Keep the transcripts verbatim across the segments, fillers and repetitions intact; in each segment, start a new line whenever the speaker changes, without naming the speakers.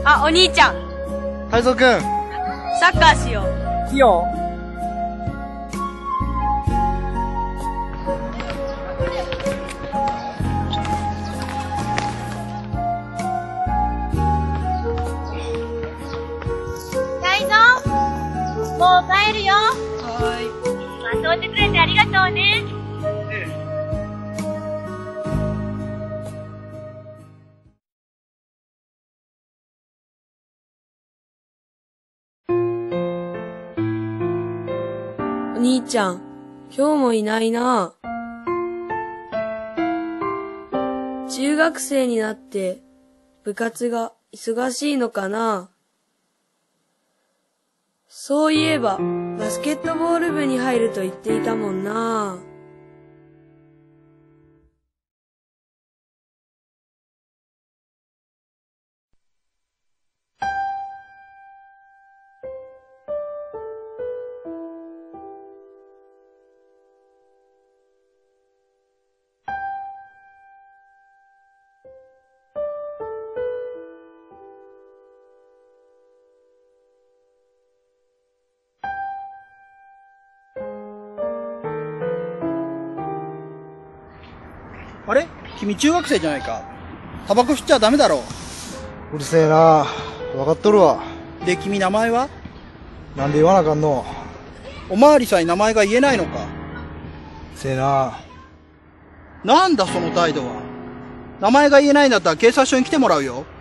あ、お兄ちゃん。
泰造くん。
サッカーしよう。
いいよ。
泰造、もう帰るよ。
は
遊んでくれてありがとうね。
お兄ちゃん、今日もいないな。中学生になって部活が忙しいのかな。そういえばバスケットボール部に入ると言っていたもんな。
あれ君中学生じゃないか。タバコ吸っちゃダメだろ。
うるせえな。分かっとるわ。
で、君名前は？
なんで言わなあかんの。
おまわりさんに名前が言えないのか。
せえな。
なんだその態度は。名前が言えないんだったら警察署に来てもらうよ。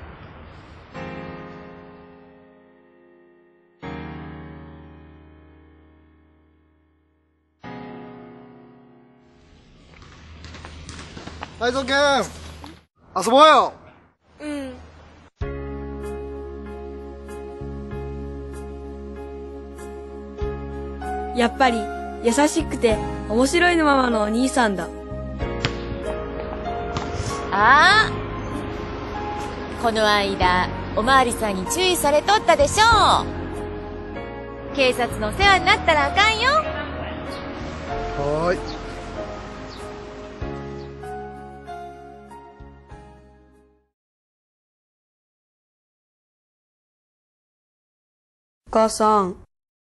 泰造くん、遊ぼうよ。
うん。やっぱり優しくて面白いのままのお兄さんだ。
ああ、この間おまわりさんに注意されとったでしょう。警察の世話になったらあかんよ。
はーい。
お母さん、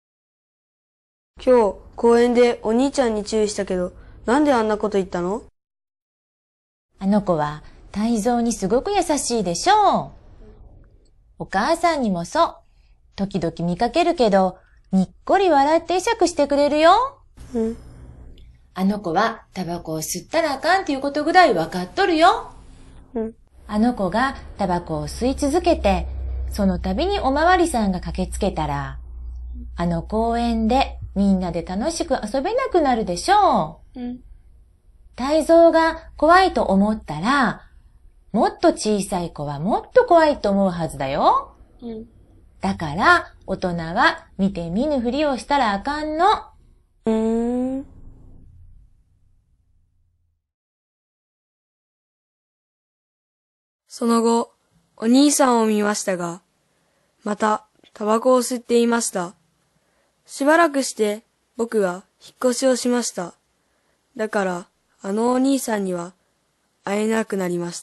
今日公園でお兄ちゃんに注意したけど、なんであんなこと言ったの？
あの子は泰造にすごく優しいでしょう。お母さんにもそう。時々見かけるけど、にっこり笑って会釈してくれるよ。
うん。
あの子はタバコを吸ったらあかんっていうことぐらい分かっとるよ。
うん。
あの子がタバコを吸い続けて、その度におまわりさんが駆けつけたら、あの公園でみんなで楽しく遊べなくなるでしょう。
うん。
泰造が怖いと思ったら、もっと小さい子はもっと怖いと思うはずだよ。
うん。
だから、大人は見て見ぬふりをしたらあかんの。
うーん。その後、お兄さんを見ましたが、またタバコを吸っていました。しばらくして僕は引っ越しをしました。だから、あのお兄さんには会えなくなりました。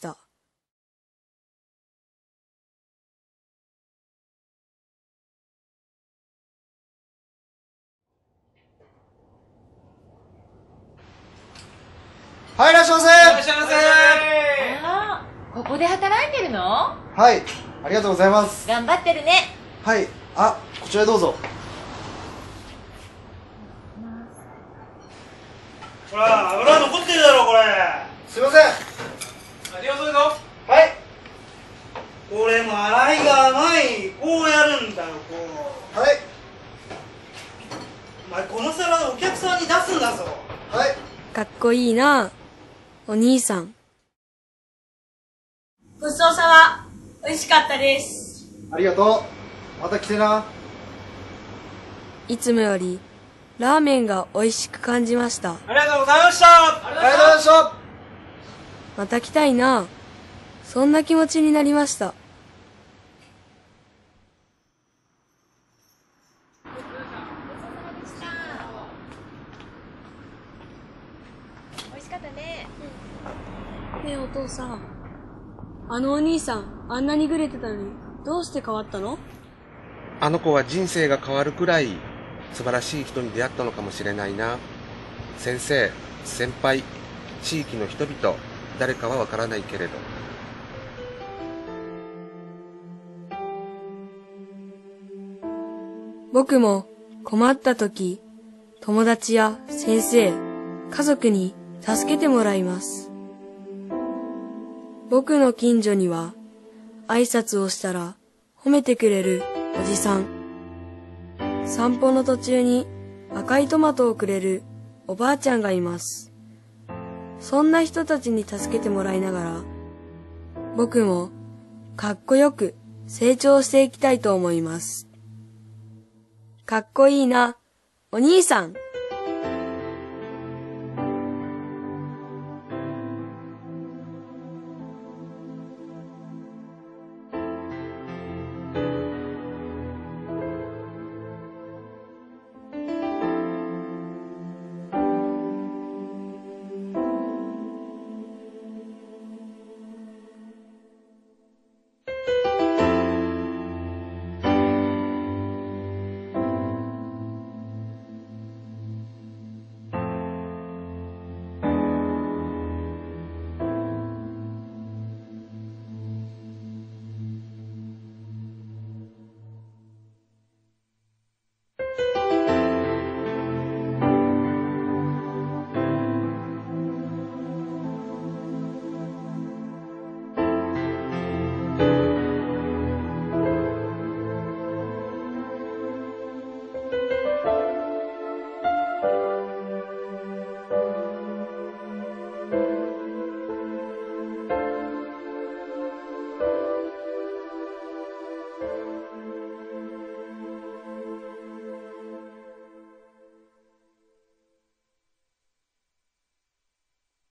はい、いらっしゃいませ。
いらっしゃいませ。
ああ、ここで働いてるの？
はい、ありがとうございます。
頑張ってるね。
はい、あ、こちらへどうぞ。
ほら、油残ってるだろ、これ。
すいません。
味が遅いぞ。
はい。
これも洗いが甘い。こうやるんだよ、こう。
はい。
お前、この皿でお客さんに出すんだぞ。
はい。
かっこいいな、お兄さん。ごちそうさま。美味しかったです。
ありがとう。また来てな。
いつもよりラーメンが美味しく感じました。
ありがとうございました。
ありがとうございました。
また来たいな。そんな気持ちになりました。
美味しかったね。
ねえお父さん、あのお兄さんあんなにグレてたのにどうして変わったの？
あの子は人生が変わるくらい素晴らしい人に出会ったのかもしれないな。先生、先輩、地域の人々、誰かはわからないけれど。
僕も困った時、友達や先生、家族に助けてもらいます。僕の近所には挨拶をしたら褒めてくれるおじさん、散歩の途中に赤いトマトをくれるおばあちゃんがいます。そんな人たちに助けてもらいながら、僕もかっこよく成長していきたいと思います。かっこいいな、お兄さん。